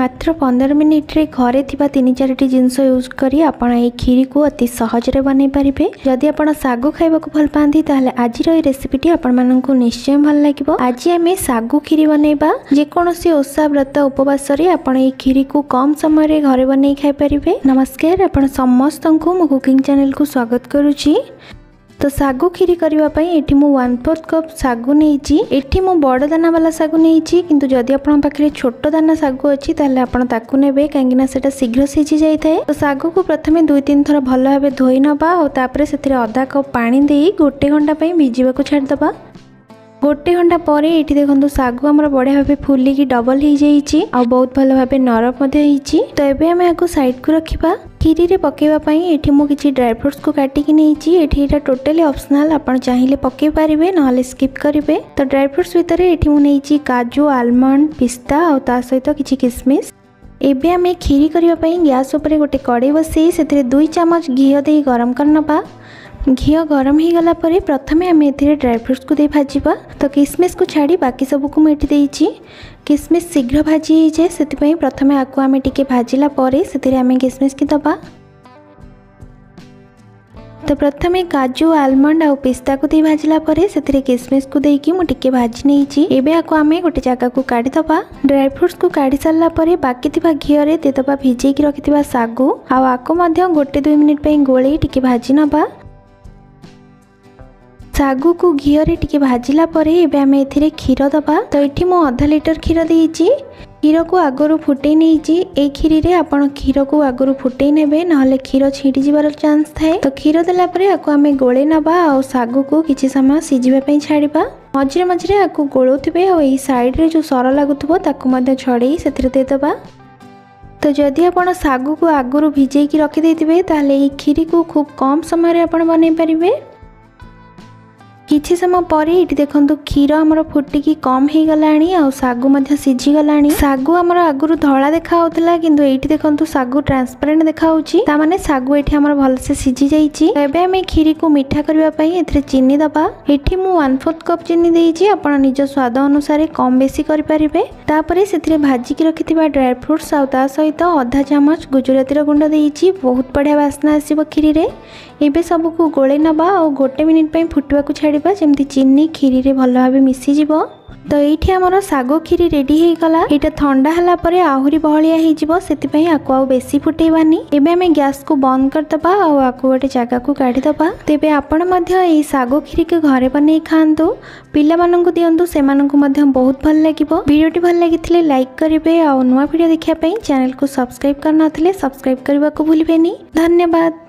मात्र 15 मिनिट रे घरे थिबा 3-4 जिनस यूज करी आपण ए खीरी को अति सहज रे बनै परिबे। जदि आपण सागु खाइबा को भल पांती ताले आज रो रेसिपीटी आपण माननकु निश्चय भल लागिबो। आज आमे सागु खीरी बनैबा। जे कोनोसी ओसा व्रत उपवास रे आपण ए खीरी को कम समय रे घरे बनै खाइ परिबे। नमस्कार, आपण समस्तंकु मो कुकिंग चैनल को स्वागत करूची। तो सागु खीरी करबा पई एठी मु 1/4 कप सागु नेइची। एठी मु बड़ दाना वाला सागु नेइची, किंतु जदि आपण पाखरे छोट दाना सागु अछि ताले आपण ताकु नेबे, काहेकि सेटा शीघ्र सिझी जाय थाए। तो सागु को प्रथमे 2-3 थर भलो भाबे धोई नबा और तापरे सेथिरे आधा कप पानी देई 1 घंटा पई भिजिबा को छाड़ दबा। 1 घंटा पर ये देखो सागु आमर बढ़िया भाव फुलिकी डबल हो जाइए और बहुत भल भाव नरम होती। तो ये आम आपको साइड को रखा। खीरी रे पकेवाई ये मुझे ड्राई फ्रुट्स को काटिकी नहीं। ये टोटाली ऑप्शनल, आप चाहिए पकई पारे ना स्किप करेंगे। तो ड्राई फ्रुट्स भितर ये मुझे काजू, आलमंड, पिस्ता और ता सहित किसी किसमिश। एबे आम खीरी करने गैस उपर गोटे कड़े बसई से 2 चम्मच घी दे गरम करनबा। घी गरम हो गला परे प्रथमे आम ए ड्राई फ्रुट्स को दे भाजिबा। तो किसमिश को छाड़ी बाकी सब को मुझे देइछि। किसमिश शीघ्र भाजी हो जाए, से प्रथमे आपको आम टिके भाजिला परे से आम किसमिश की दबा। तो प्रथमे काजू, आलमंड और पिस्ता को दे भाजिला परे से किसमिश को देकी मु टिके भाजी नेइछि। एबे आको आम गोटे जगह को काढ़ी दबा। ड्राई फ्रुट्स को काढ़ी सारला परे बाकी थिबा घी रे दे दबा भिजेई की रखिथिबा सागु। आ आको मध्य 1-2 मिनिट पई गोळेई टिके भाजी नबा। सागु को घी रे टिके भाजिला परे एबे आमे एथिरे खीर दबा। तो एठी मो आधा लीटर खीर देइछि। खीर को आगरु फुटै नेइछि। ए खीरी रे आपण खीर को आगरु फुटै नेबे, नहले खीर छिड़ी जिबार चांस थाए। तो खीर देला परे आको आमे गोळे नबा और सागु को किछि समय सिझिबा पई छाड़िबा। मझिरे मझिरे आको गोळौथिबे और एई साइड रे जो सर लागुथबो ताको मध्य छड़ेई सेथिरे दे दबा। तो जदि आपण सागु को आगरु भिजेई की रखि देथिबे ताले ए खीरी को खूब कम समय रे आपण बनै परिबे। किछि समय पर ये देखो क्षीर आमर फुटिकी कम हो गलानी और सागु मध्य सिझी गलानी। सागु आमर आगुरु धला देखा होतला, किंतु एठी देखो सागु ट्रांसपेरेंट देखा होची। ता माने सागु एठी आमर भल से सिझी जाईची। एबे हम खीरी को मीठा करबा पई एथिरे चीनी दबा। एठी मु 1/4 कप चीनी देइची। आपण निज स्वाद अनुसार कम बेसी करि परिबे। तापरे सेथिरे भाजी की रखिथिबा ड्राई फ्रुट्स और ता सहित आधा चम्मच गुजराती गुंड देइची। बहुत बढ़िया वासना आसीबो खीरी रे। एबे सब को गोळे नबा और 1 मिनिट पई फुटवा को छाड़िबा, जेमती चीनी खीरी रे भल भाबे मिसी जिवो। तो ये आमर सागु खीरी रेडी हो गला। ये ठंडा हला परे आहुरी बहलिया हो जिवो, सेतिपई आको आ बेसी फुटेबानी। एबे आमे गैस को बंद कर दबा और आको गोटे जगह को काढी दबा। तेबे आपण मध्य ए सागु खीरी के घरे बनै खांतु, पिला माननकु दियंतु, से माननकु मध्य बहुत भल लागिवो। वीडियोटी भल लागिथिले लाइक करिवे और नुवा वीडियो देखिया पई चैनल को सब्सक्राइब करनथिले सब्सक्राइब करबा को भूलिबेनी। धन्यवाद।